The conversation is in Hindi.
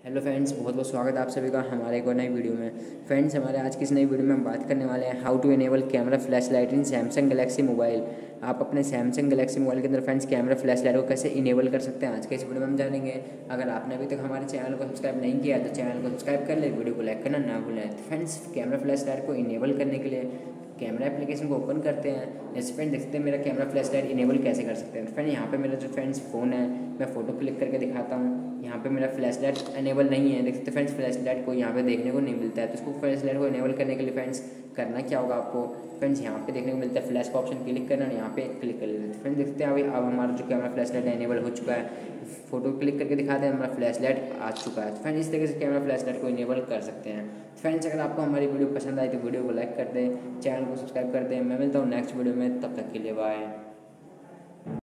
हेलो फ्रेंड्स, बहुत बहुत स्वागत है आप सभी का हमारे एक और नई वीडियो में। फ्रेंड्स, हमारे आज की इस नई वीडियो में हम बात करने वाले हैं how to enable camera flash light in Samsung Galaxy mobile. आप अपने सैमसंग गैलेक्सी मोबाइल के अंदर फ्रेंड्स कैमरा फ्लैश लाइट को कैसे इनेबल कर सकते हैं, आज के इस वीडियो में हम जानेंगे। अगर आपने अभी तक हमारे चैनल को सब्सक्राइब नहीं किया तो चैनल को सब्सक्राइब कर ले, वीडियो को लाइक करना ना भूलें। तो फ्रेंड्स, कैमरा फ्लैश लाइट को इनेबल करने के लिए कैमरा एप्लीकेशन को ओपन करते हैं। जैसे फ्रेंड देखते हैं मेरा कैमरा फ्लैश लाइट इनेबल कैसे कर सकते हैं। फ्रेंड, यहाँ पे मेरा जो फ्रेंड्स फ़ोन है, मैं फ़ोटो क्लिक करके दिखाता हूँ। यहाँ पे मेरा फ्लैश लाइट इनेबल नहीं है, देखते फ्रेंड्स फ्लैश लाइट को यहाँ पे देखने को नहीं मिलता है। तो इसको फ्लैश लाइट को इनेबल करने के लिए फ्रेंड्स करना क्या होगा आपको। फ्रेंड्स, यहाँ पे देखने को मिलता है फ्लैश का ऑप्शन, क्लिक करना और यहाँ पे क्लिक कर लेते हैं। फ्रेंड्स देखते हैं अभी अब हमारा जो कैमरा फ्लैश लाइट इनेबल हो चुका है। फोटो क्लिक करके दिखाते हैं, हमारा फ्लैश लाइट आ चुका है। फ्रेंड्स, इस तरीके से कैमरा फ्लैश लाइट को इनेबल कर सकते हैं। फ्रेंड्स, अगर आपको हमारी वीडियो पसंद आई तो वीडियो को लाइक कर दें, चैनल को सब्सक्राइब कर दें। मैं मिलता हूँ नेक्स्ट वीडियो में, तब तक के लिए बाय।